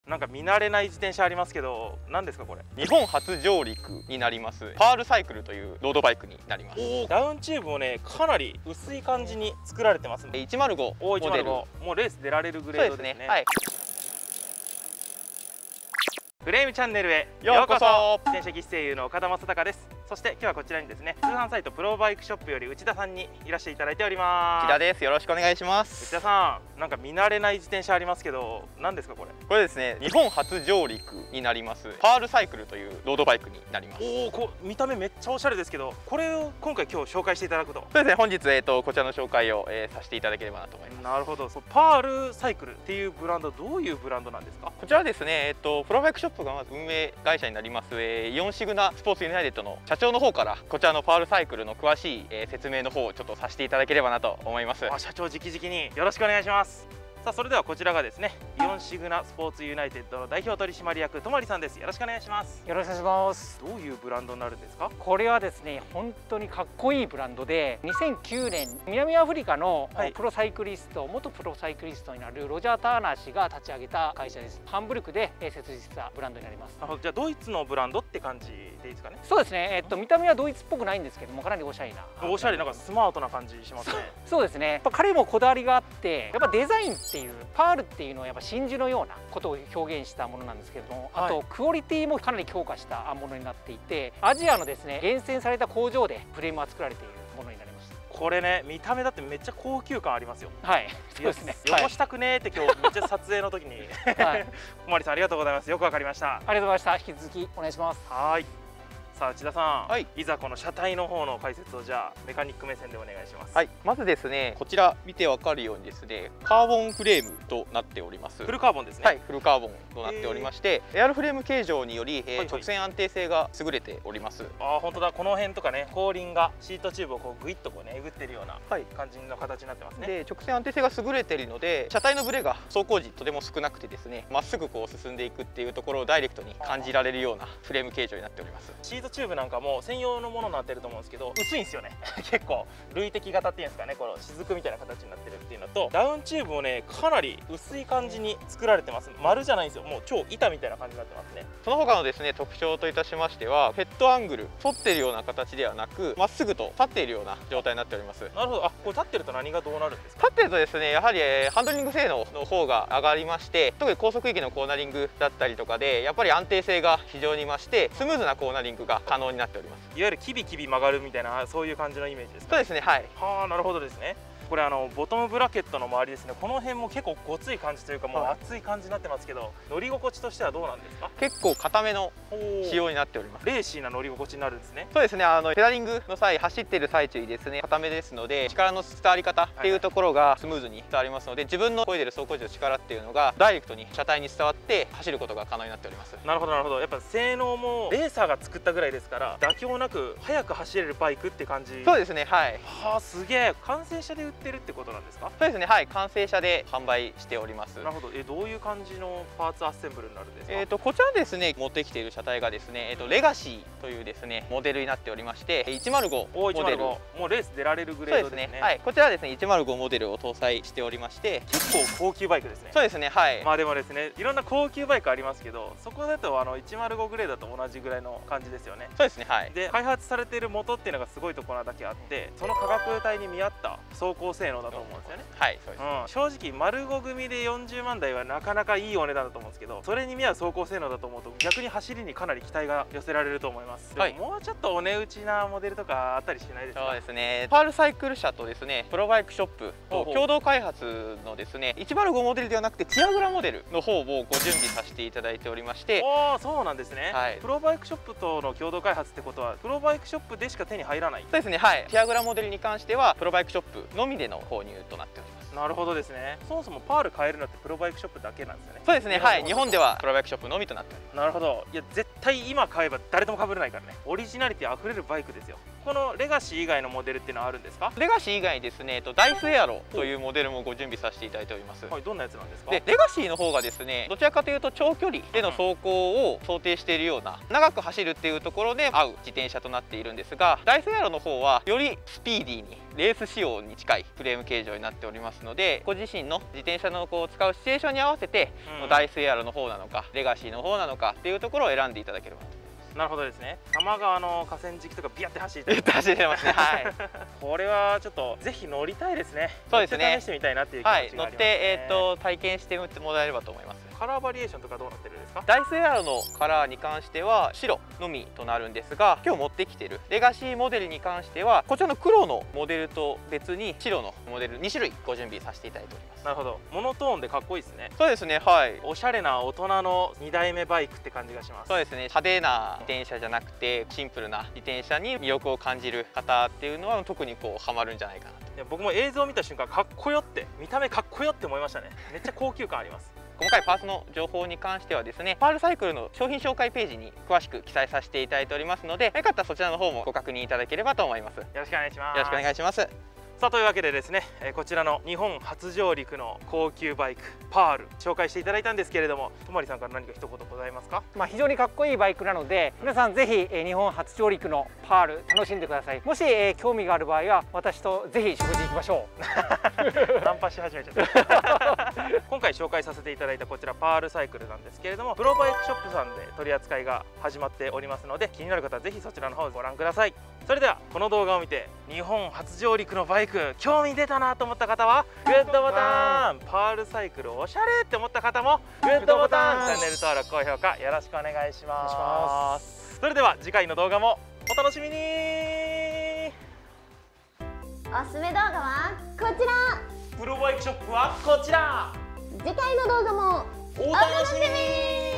なんか見慣れない自転車ありますけど、何ですかこれ？ 日本初上陸になりますパールサイクルというロードバイクになります。 ダウンチューブもね、かなり薄い感じに作られてますね。 105モデル。 もうレース出られるグレードですね。 そうですね。はい。 フレームチャンネルへようこそ。 自転車技師声優の岡田正孝です。そして今日はこちらにですね、通販サイトプロバイクショップより内田さんにいらしていただいております。 内田です。よろしくお願いします。 内田さん、なんか見慣れない自転車ありますけど、何ですかこれ？ これですね、日本初上陸になりますパールサイクルというロードバイクになります。 見た目めっちゃおしゃれですけど、これを今回今日紹介していただくと。 そうですね、本日こちらの紹介をさせていただければなと思います。 なるほど。パールサイクルっていうブランド、どういうブランドなんですか？ こちらですね、プロバイクショップがまず運営会社になります、イオンシグナスポーツユナイテッドの社長の方からこちらのパールサイクルの詳しい、説明の方をちょっとさせていただければなと思います。 社長直々によろしくお願いします。さあ、それではこちらがですね、イオンシグナスポーツユナイテッドの代表取締役とまりさんです。よろしくお願いします。 よろしくお願いします。 どういうブランドになるんですか？ これはですね、本当にかっこいいブランドで、2009年南アフリカのプロサイクリスト、元プロサイクリストになるロジャー・ターナー氏が立ち上げた会社です。ハンブルクで設立したブランドになります。 なるほど。じゃあドイツのブランドって感じでいいですかね？ そうですね。見た目はドイツっぽくないんですけども、かなりおしゃれな。 おしゃれ、なんかスマートな感じしますね。 そうですね。やっぱ彼もこだわりがあって、やっぱデザインっていうパールっていうのはやっぱ真珠のようなことを表現したものなんですけれども、あとクオリティもかなり強化したものになっていて、アジアのですね厳選された工場でフレームは作られているものになります。 これね、見た目だってめっちゃ高級感ありますよ。 はい、そうですね。 汚したくねーって今日めっちゃ撮影の時に小森さんありがとうございます。よくわかりました。 ありがとうございました。引き続きお願いします。 はい。さあ内田さん、 はい、 いざこの車体の方の解説をじゃあメカニック目線でお願いします。 はい、まずですね、こちら見てわかるようにですね、カーボンフレームとなっております。 フルカーボンですね。 はい、フルカーボンとなっておりまして、エアロフレーム形状により、直線安定性が優れております。 本当だ。この辺とかね、後輪がシートチューブをこうグイッとこうねえぐってるような感じの形になってますね。 で、直線安定性が優れているので、車体のブレが走行時とても少なくてですね、まっすぐこう進んでいくっていうところをダイレクトに感じられるようなフレーム形状になっております。 シートチューブなんかも専用のものになってると思うんですけど、薄いんですよね。結構累積型っていうんですかね、この雫みたいな形になってるっていうのと、ダウンチューブもねかなり薄い感じに作られてます。丸じゃないんですよ。もう超板みたいな感じになってますね。 その他のですね特徴といたしましては、ヘッドアングル反っているような形ではなく、まっすぐと立っているような状態になっております。 なるほど。これ立ってると何がどうなるんですか？ 立ってるとですね、やはりハンドリング性能の方が上がりまして、特に高速域のコーナリングだったりとかでやっぱり安定性が非常に増して、スムーズなコーナリングが可能になっております。 いわゆるキビキビ曲がるみたいな、そういう感じのイメージですか？ そうですね。はい。 なるほどですね。これボトムブラケットの周りですね、この辺も結構ごつい感じというか、もう厚い感じになってますけど、乗り心地としてはどうなんですか？ 結構硬めの仕様になっております。 レーシーな乗り心地になるんですね。 そうですね。ペダリングの際、走っている最中にですね、硬めですので、力の伝わり方っていうところがスムーズに伝わりますので、自分の漕いでる走行時の力っていうのがダイレクトに車体に伝わって走ることが可能になっております。 なるほどなるほど。やっぱ性能もレーサーが作ったぐらいですから、妥協なく速く走れるバイクって感じ。 そうですね。はい。 すげえ。完成車で売ってるってことなんですか？ そうですね。はい、完成車で販売しております。 なるほど。どういう感じのパーツアッセンブルになるんですか？ こちらですね、持ってきている車体がですね、レガシーというですねモデルになっておりまして、105モデル。 もうレース出られるグレードですね。 はい、こちらはですね105モデルを搭載しておりまして、 結構高級バイクですね。 そうですね。はい。 でもですね、いろんな高級バイクありますけど、そこだと105グレードと同じぐらいの感じですよね。 そうですね。はい。 で、開発されている元っていうのがすごいところだけあって、その価格帯に見合った走行性能だと思うんですよね。 はい、そうです。 正直丸5組で40万台はなかなかいいお値段だと思うんですけど、それに見合う走行性能だと思うと逆に走りにかなり期待が寄せられると思います。でももうちょっとお値打ちなモデルとかあったりしないですか？ そうですね。パールサイクル社とですねプロバイクショップと共同開発のですね105モデルではなくてティアグラモデルの方をご準備させていただいておりまして。 そうなんですね。 はい。 プロバイクショップとの共同開発ってことは、プロバイクショップでしか手に入らない？ そうですね。はい。ティアグラモデルに関してはプロバイクショップのみでの購入となっております。 なるほどですね。そもそもパール買えるのってプロバイクショップだけなんですよね。 そうですね。はい。日本ではプロバイクショップのみとなっております。 なるほど。いや絶対今買えば誰とも被れないからね。オリジナリティあふれるバイクですよ。このレガシー以外のモデルっていうのはあるんですか？ レガシー以外にですね、ダイスエアロというモデルもご準備させていただいております。 はい、どんなやつなんですか？ で、レガシーの方がですね、どちらかというと長距離での走行を想定しているような、長く走るっていうところで合う自転車となっているんですが、ダイスエアロの方はよりスピーディーにレース仕様に近いフレーム形状になっておりますので、ご自身の自転車の使うシチュエーションに合わせて、ダイスエアロの方なのかレガシーの方なのかっていうところを選んでいただければと。 なるほどですね。多摩川の河川敷とかビヤって走りたい。 走れますね。はい。 これはちょっとぜひ乗りたいですね。 そうですね。 試してみたいなっていう気持ちがありますね。 はい、乗って体験してもらえればと思います。 カラーバリエーションとかどうなってるんですか？ ダイスエアロのカラーに関しては白のみとなるんですが、今日持ってきているレガシーモデルに関してはこちらの黒のモデルと別に白のモデル2種類ご準備させていただいております。 なるほど。モノトーンでかっこいいですね。 そうですね。はい。 おしゃれな大人の2代目バイクって感じがします。 そうですね。派手な自転車じゃなくてシンプルな自転車に魅力を感じる方っていうのは特にハマるんじゃないかなと。 いや僕も映像を見た瞬間かっこよって、見た目かっこよって思いましたね。めっちゃ高級感あります。 細かいパーツの情報に関してはですね、パールサイクルの商品紹介ページに詳しく記載させていただいておりますので、よかったらそちらの方もご確認いただければと思います。よろしくお願いします。 よろしくお願いします。 さあというわけでですね、こちらの日本初上陸の高級バイクパール紹介していただいたんですけれども、とまりさんから何か一言ございますか？ 非常にかっこいいバイクなので、皆さんぜひ日本初上陸のパール楽しんでください。もし興味がある場合は私とぜひ食事行きましょう。 ナンパし始めちゃった今回紹介させていただいたこちらパールサイクルなんですけれども、プロバイクショップさんで取り扱いが始まっておりますので、気になる方はぜひそちらの方をご覧ください。それではこの動画を見て日本初上陸のバイク興味出たなと思った方はグッドボタン、パールサイクルおしゃれって思った方もグッドボタン、チャンネル登録高評価よろしくお願いします。それでは次回の動画もお楽しみに。 おすすめ動画はこちら。 プロバイクショップはこちら。 次回の動画もお楽しみに。